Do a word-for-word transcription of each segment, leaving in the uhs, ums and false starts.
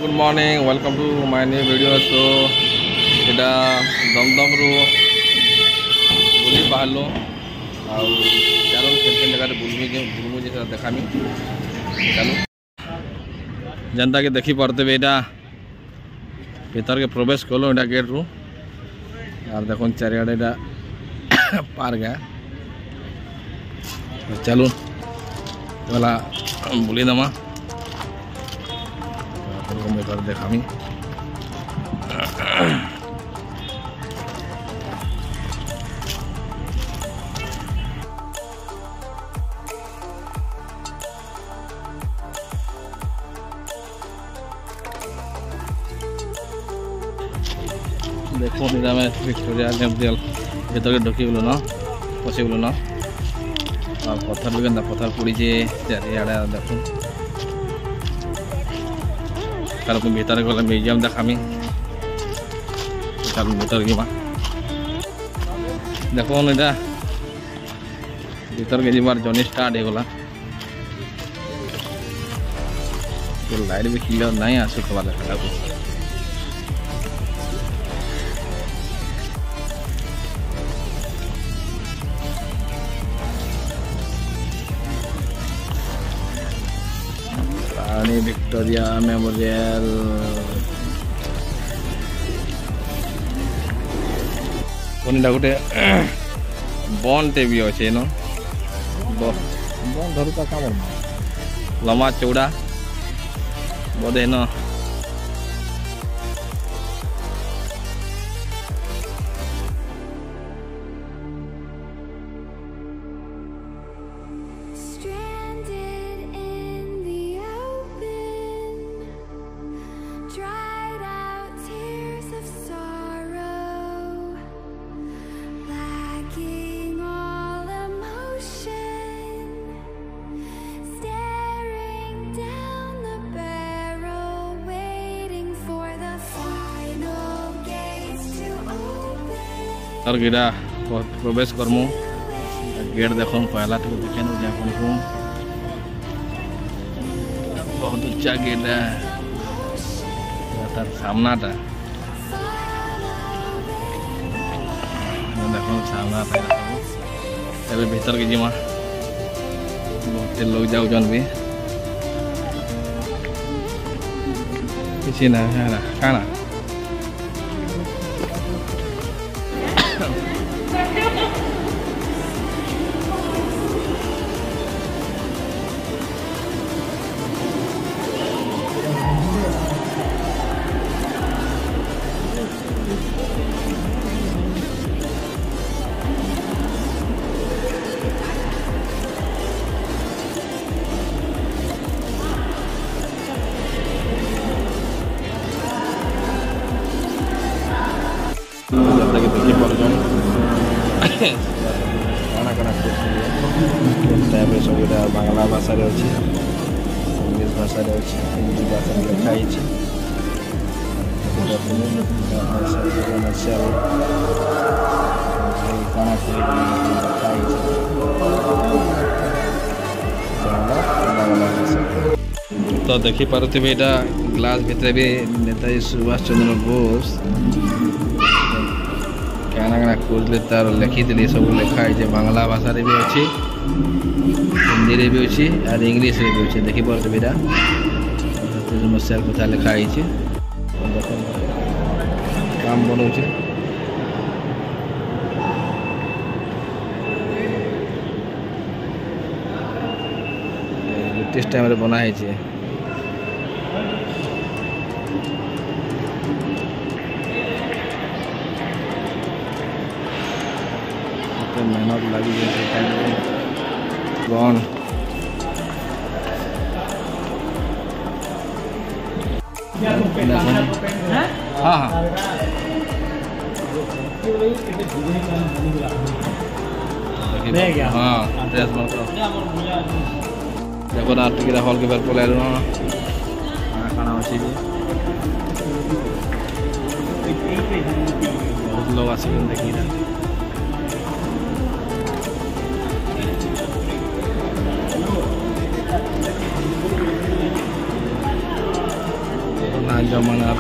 Good morning welcome to my new video. So एटा दमदम रू बुली बाहरलो आउ चारों केन केन जगह बुलमी जे बुलमु जे देखामी चलो जनता के देखी पड़ते बेटा भीतर के प्रवेश कलो एटा गेट रू और देखो चारियाडे एटा पार्क है। चलो वाला बुली दमा भीतर देखामी देखो निरा में विक्टोरिया नेमदियल भीतर के ढुकी गलो ना पसी गलो ना और पत्थर भी गंदा पत्थर पड़ी जे चारियाडे देखो कल भीतर गले म्यूजियम देखामी चल भीतर की देखो ना भीतर के जीवार जर्नी स्टार्ट हो गला लाइट भी क्लियर नहीं आसुक वाला रानी विक्टोरिया मेमोरियल कोनिटा गोटे बन टे भी अच्छे न बन धरुता काम लम्बा चौड़ा बोधे न और गिरा प्रवेश करमु गेट देखो पहला तो देखे न जा बहुत ऊंचा गेट है तार सामना टा देखो सामना टा तबे भीतर के जिमा बहुत लोग जाऊ जन भी किसी ना है ना खाना बांग्ला भाषा अच्छे इंग्लिश भाषा अच्छे हिंदी भाषा लिखाई तो देखी पारे यहाँ ग्लास भितर भी नेताजी सुभाष चंद्र बोस क्या कौन तार लिखी सब लिखाई बांग्ला भाषा भी अच्छी हिंदी रे भी अच्छी और इंग्लिश रे भी अच्छी देखी पारे यहाँ समस्या कथा लिखाई काम बनाऊ ब्रिटिश टाइम रे बना है मेहनत लगी कौन हाँ हाँ हाँ ड्रेस देखो ना टिकट हॉल के बार पलैलु ना खाना अच्छी बहुत लोग आस देखी जमानार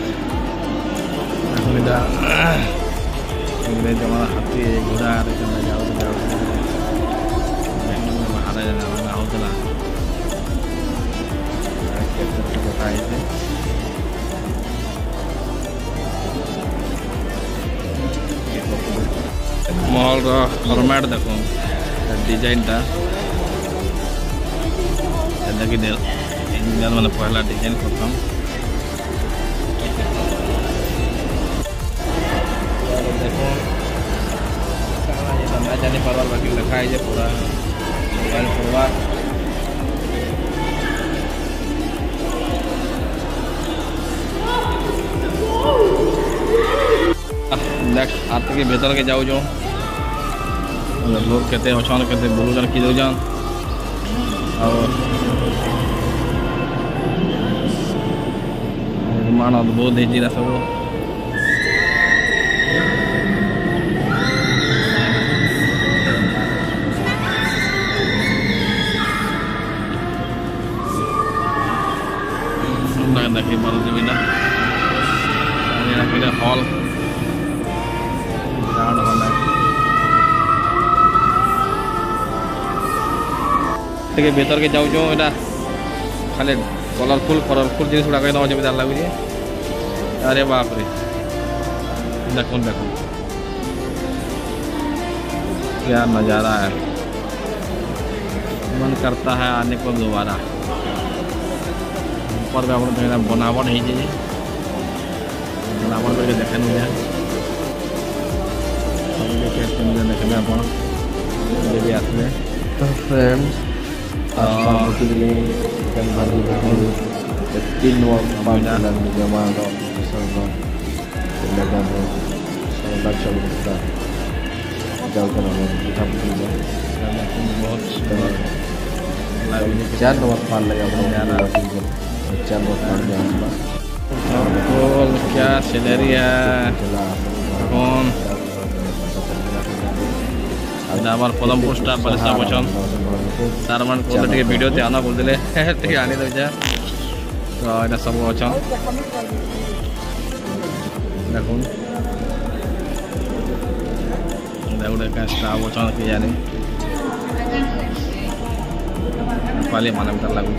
इंग्रेज जमाना हाथी घोड़ा जाओ जाओ महाराजा होता महल फॉर्मेट देख डिजाइन टा देखी इंजीनियर मैंने पहला डिजाइन प्रथम देखो ना जानी पार्बार बाकी लिखा है पूरा मोबाइल पड़वा देख आते के भीतर के जाओ जो लोग कहते अच्छा कहते बोलू जान की दो जान और निर्माण अद्भुत है जीरा सब देखिए बाल जमीना हॉल हॉल है ठीक है भीतर के जाऊ जो एटा खाली कलरफुल कलरफुल जिन गुड़ा कहीं जमीदार लगुचे अरे बाप रे देखो देखो क्या नज़ारा है मन करता है आने को दोबारा ऊपर में अपना बनावट है जी बनावट करके देखे मुझे देखने आप भी आसले तो फ्रेंड्स तीन जमा बहुत चार नंबर पाल लगा चार नंबर पाल क्या सीनरी है कौन आमार पदमपुर स्टाफ बालेश्वर बचन सार मान को वीडियो आना बोलते आनी दे तो यहाँ सब अच्छा देखो गोटे स्टाफ अच्छा कि जानी नेपाली मानवता लगुच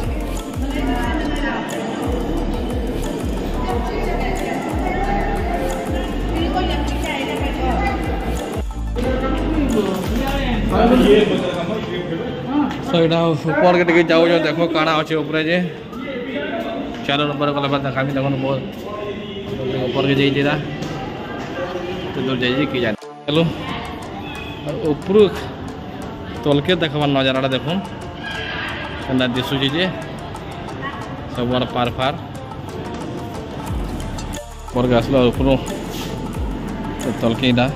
तो यहाँ ऊपर के टे जाओ जो देखो काना अच्छे ऊपर जे चार नंबर गला बात देखा देखो बहुत ऊपर के जाइए तो दूर जाइए कि जाने चलो ऊपर तल के देखा नजारा देखो क्या दिशुचे जे सब पार फार ऊपर के आसलो ऊपर तल के इटा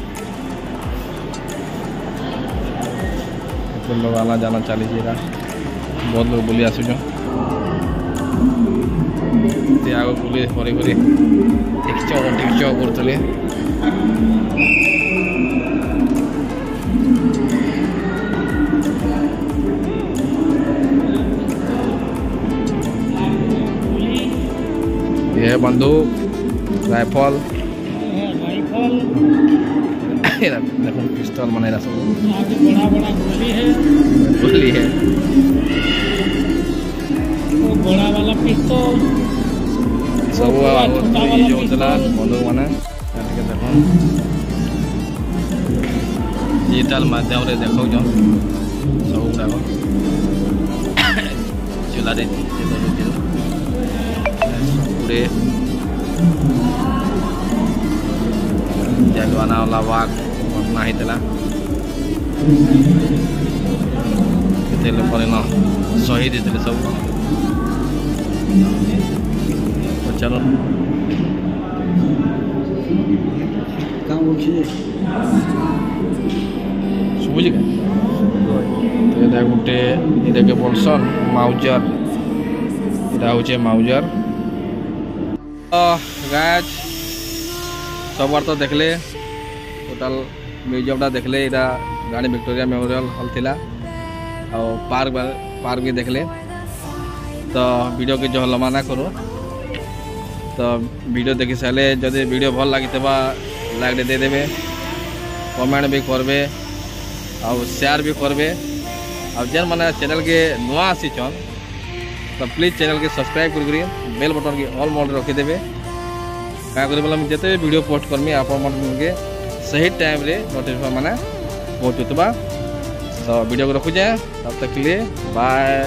लोग आना जाना चली बहुत लोग बुली आसुच आग बुली परी परी ढिक्च ढिक्च करुले ये बंदूक राइफल देखो पिस्तौल बने सब बड़ा बड़ा गोली है गोली है वो बड़ा वाला पिस्तौल सब जो चला बंदूक मैंने देखो डिजिटल माध्यम रे देखो जो सब गुड़ाक चूल्हा पूरे जलवाना वाला वाक घटना होता लोग शहीद होते सब चलो शुभुझ गोटे ये बोलसन माउजर यहाँ हूँ माउजर गाज सब बार तो देखले टोटाल म्यूजियमटा देखले यहाँ रानी विक्टोरिया मेमोरियल हॉल थिला और पार्क पार्क भी देखले तो वीडियो के जो लम्बा ना करो तो वीडियो देखि सारे जदि वीडियो भल लगी लाइक दे देबे, कमेंट भी करबे और शेयर भी करबे। और जेन माने चैनल के नुआ आसीचन तो प्लीज चैनल के सब्सक्राइब कर बेल बटन के ऑल मोड रखी देबे। क्या करें बोला जिते वीडियो पोस्ट करमी आपण के सही टाइम रे नोटिफिकेशन माने पहुँचुतबा। तो वीडियो को रखुचे, तब तक के लिए बाय।